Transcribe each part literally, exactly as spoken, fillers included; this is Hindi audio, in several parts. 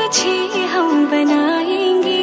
तुझे हम बनाएंगे,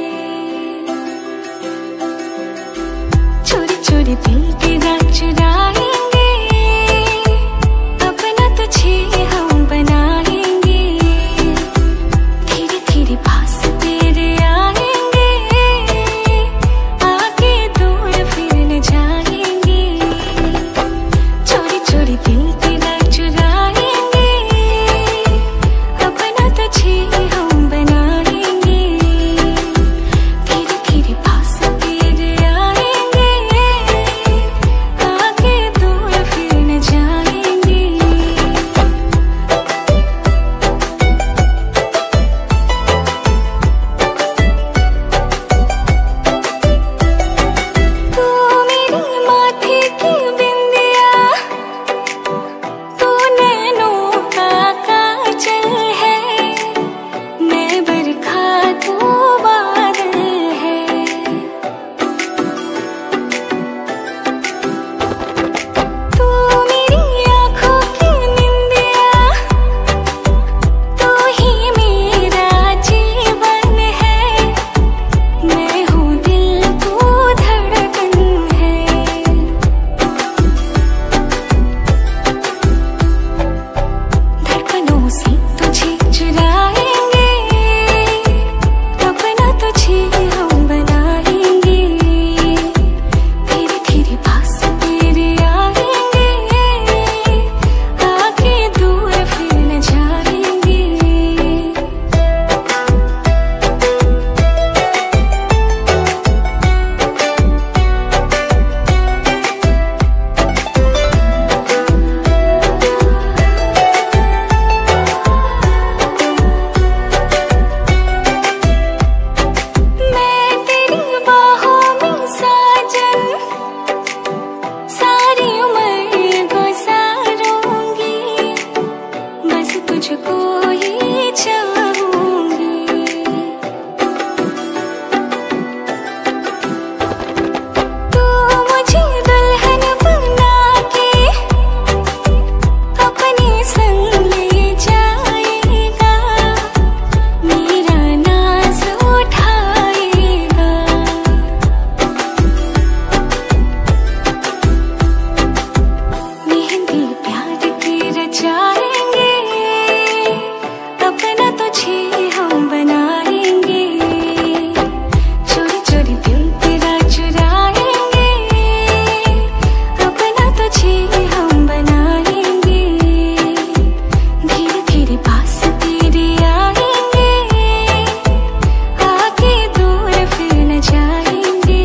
चोरी चोरी दिल तेरा चुराएंगे, अपना तुझे हम बनाएंगे, धीरे धीरे पास तेरे आएंगे, आगे दूर फिर न जाएंगे, चोरी चोरी दिल तेरा चुराएंगे, अपना तुझे हम बनाएंगे, धीरे धीरे पास तेरे आएंगे, आगे दूर फिर न जाएंगे। तू मेरे माथे की बिंदिया, तू नैनों का काजल है, मैं बरखा तू बादल है, तू मेरी आँखों की निंदिया, तू ही मेरा जीवन है, मैं हूँ दिल तू धड़कन है, धड़कनों से तुझे चुराएंगे, अपना तुझे हम बनाएंगे, धीरे धीरे पास तेरे आएंगे, आगे दूर फिर न जाएंगे। मैं तेरी बाहों में साजन, सारी उम्र गुजारूंगी, बस तुझको ही चाहूंगी, तू मुझे दुल्हन बना के अपने संग ले जाएगा, मेरा नाज उठाएगा, मेहंदी प्यार की रचाएंगे, अपना तुझे हम बनाएंगे, चोरी चोरी दिल तेरा चुराएंगे, अपना तुझे हम बनाएंगे, धीरे धीरे पास तेरे आएंगे, आगे दूर फिर न जाएंगे।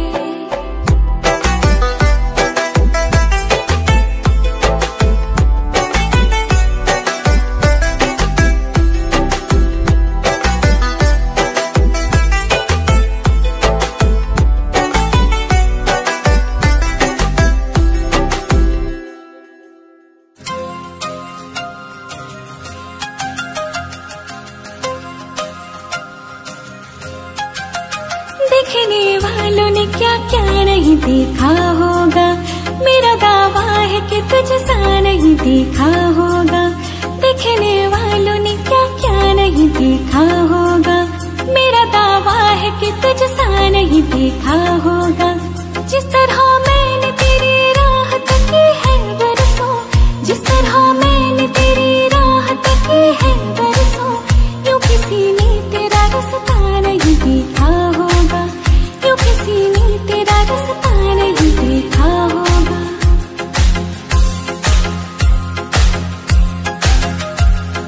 देखने वालों ने क्या क्या नहीं देखा होगा, मेरा दावा है कि तुझसा नहीं देखा होगा, देखने वालों ने क्या क्या नहीं देखा होगा, मेरा दावा है कि तुझसा नहीं देखा होगा, जिस तरह मैंने तेरी राह तकी है बरसों, जिस तरह मैंने तेरी राह तकी है बरसों, यूं किसी ने तेरा रास्ता नहीं देखा होगा, यूं किसी ने तेरा रास्ता नहीं देखा होगा।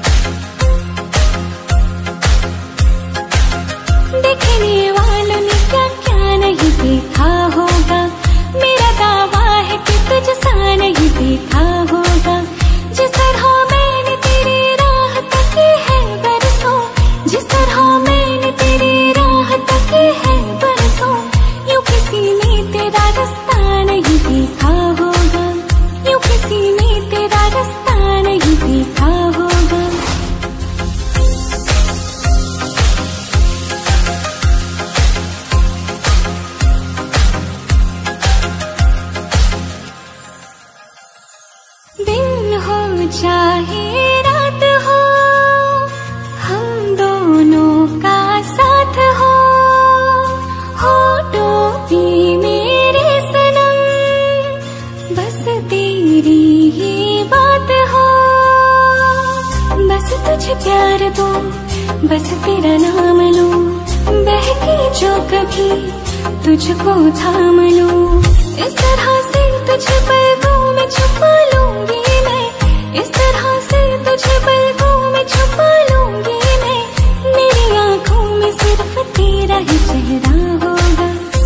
तुझे प्यार दो, बस तेरा नाम लो, बहके जो कभी तुझको थाम लो। इस तरह से तुझे पलकों में छुपा लूंगी मैं, इस तरह से तुझे पलकों में छुपा लूंगी मैं। मेरी आंखों में सिर्फ तेरा ही चेहरा होगा।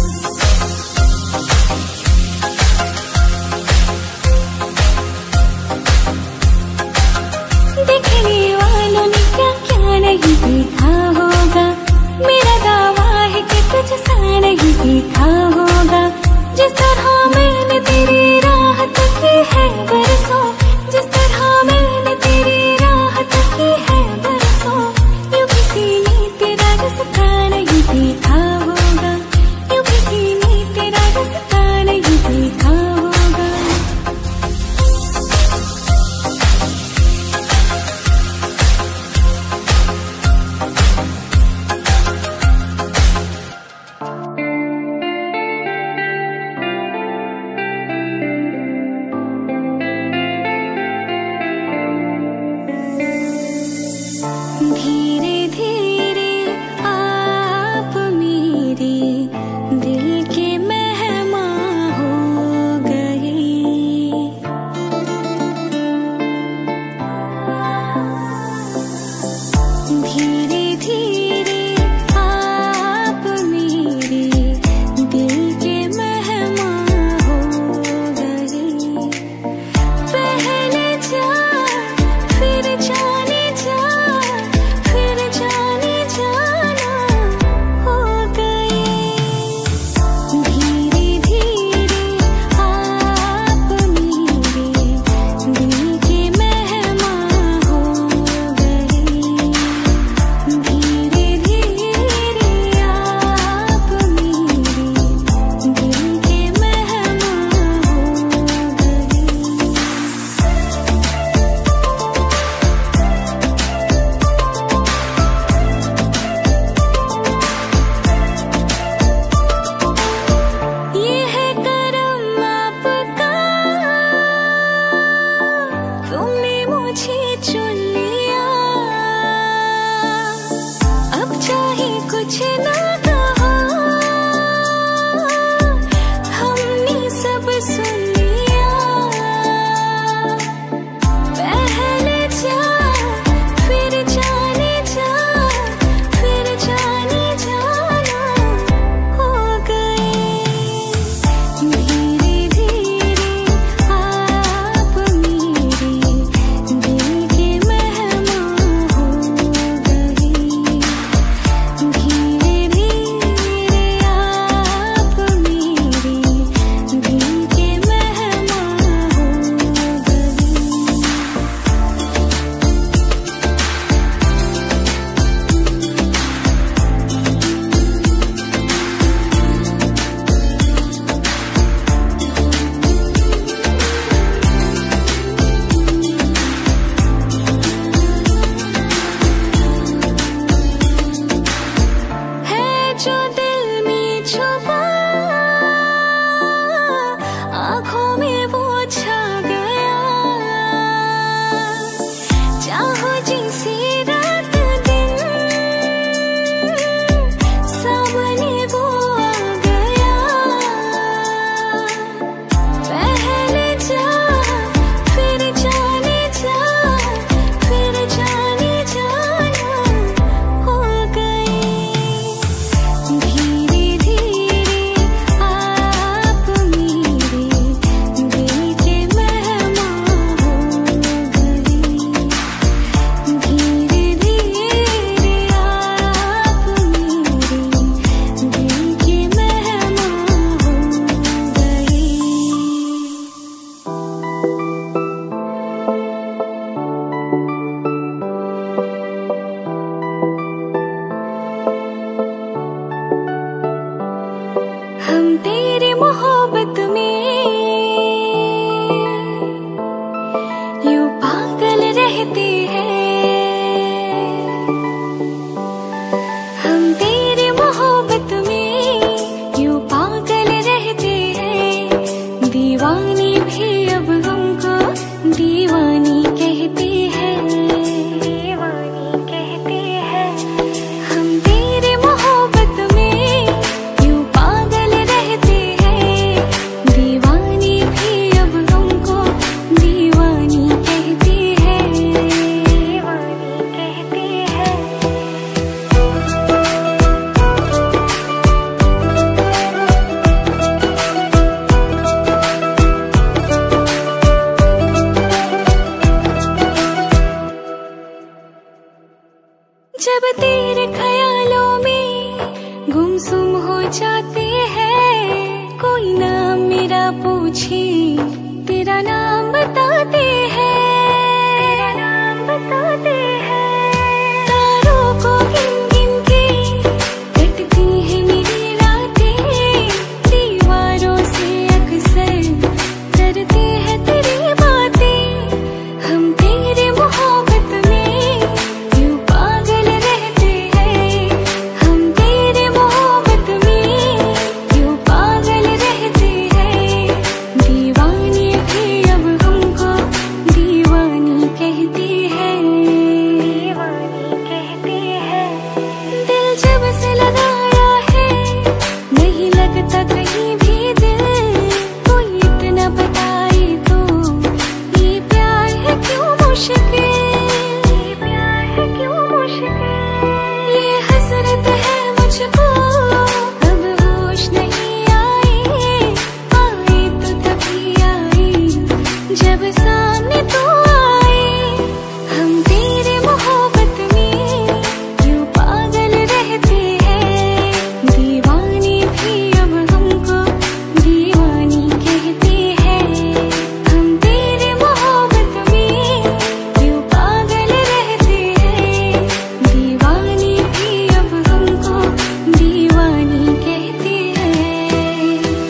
देखने वालों ने क्या क्या नहीं देखा होगा, मेरा दावा है कि तुझ सा नहीं देखा होगा। जिस तरह मैंने तेरी राह तकी है बरसों, जिस तरह मैंने तेरी राह तकी जब तेरे ख्यालों में गुमसुम हो जाते हैं, कोई नाम मेरा पूछे तेरा नाम बताते हैं, तेरा नाम बताते हैं। तारों को गिन गिन के कटती है मेरी रातें, दीवारों से अक्सर करते हैं तेरी बातें। हम तेरे मोहब्बत में यूं पागल रहते हैं, हम तेरे मोहब्बत में यूं पागल रहते हैं। दीवानी भी अब हमको दीवानी कहती है, दीवानी कहती है। दिल जब से लगाया है नहीं लगता कहीं भी दिल, कोई इतना बताए तो ये प्यार है क्यों मुश्किल, ये प्यार है क्यों मुश्किल। ये हसरत है मुझको अब होश नहीं आए, आए तो तभी आए जब सामने तो आए। हम तेरे मोहब्बत में यूं पागल रहते हैं, दीवानी भी अब हमको दीवानी कहते हैं। हम तेरे मोहब्बत में यूं पागल रहते हैं, दीवानी भी अब हमको दीवानी कहते हैं।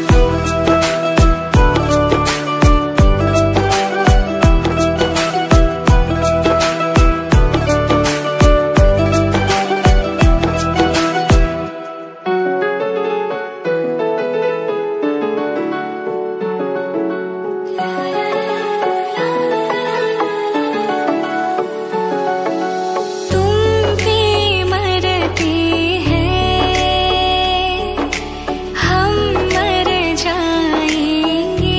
तुम पे मरते हैं, हम मर जाएंगे,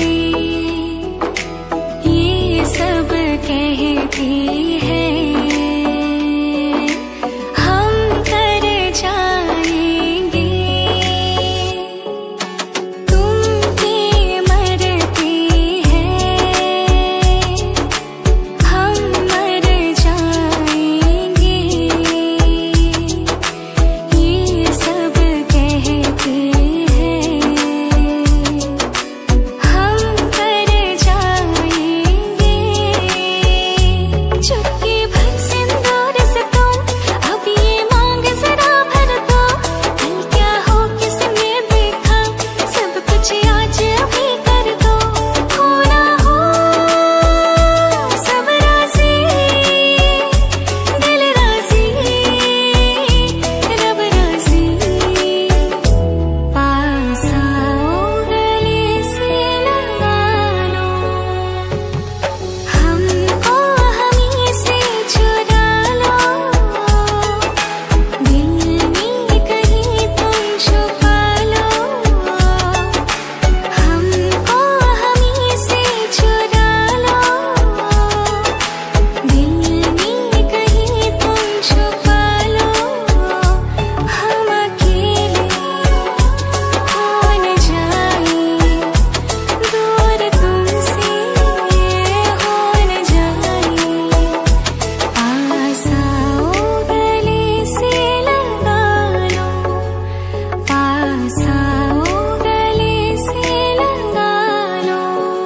ये सब कहते हैं, हम कर जाएंगे। तुम पे मरते हैं, हम मर जाएंगे, ये सब कहते हैं, हम कर जाएंगे। चुटकी भर सिंदूर से तुम अब ये मांग जरा भर दो, कल क्या हो किसने देखा सब कुछ आज अभी कर दो। हो ना हो सब राज़ी, दिल राज़ी, रब राज़ी। पास आओ गले से लगा लो, हमको हमी से चुरा लो, दिल में कहीं तुम छुपा लो। हमको हमी से चुरा लो, दिल में कहीं तुम छुपा लो। हम अकेले हो न जाए, दूर तुमसे हो न जाए। पास आओ गले से लगा लो, पास आओ गले से लगा लो।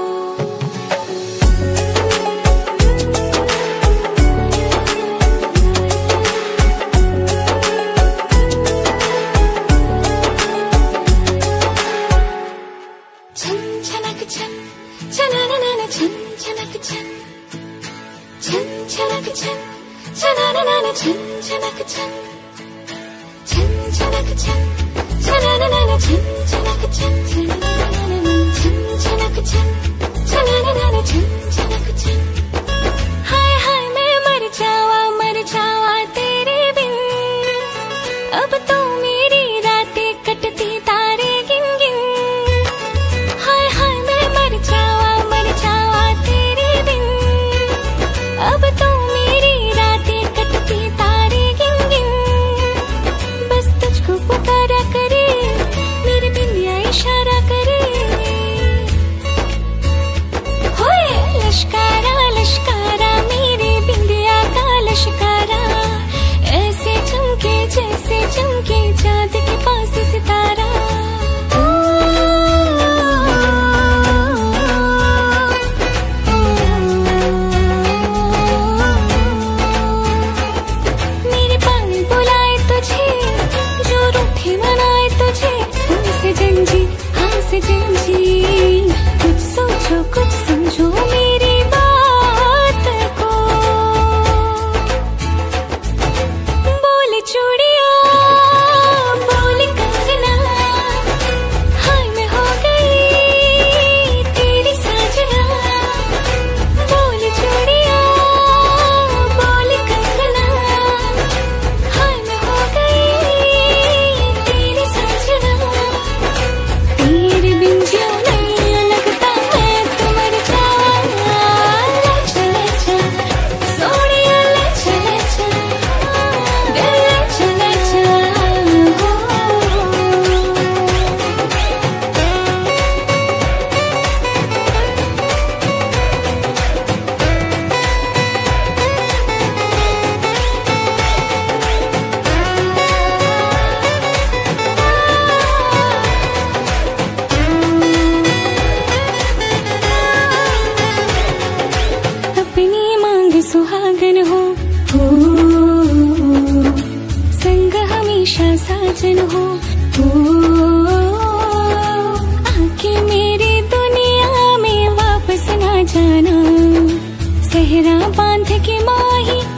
छन छनक छन, छनननन छन छनक छन, छन छनक छन, छनननन छन छनक छन, छन छनक छन, छनननन छन छनक छन, छनननन छन छनक छन, छनननन छन छनक छन। हाय हाय मैं मर जावा मर जावा तेरे बिन, अब तो मेरी रातें कटती तारे गिन गिन। हाय हाय मैं मर जावा मर जावा तेरे बिन, अब तो मेरी रातें कटती तारे गिन गिन। बस तुझको पुकारा करे मेरे बिंदिया इशारा करे, होए लश्कारा लश्कारा सजन हो। ओ, आके मेरी दुनिया में वापस ना जाना, सहरा बांध के माही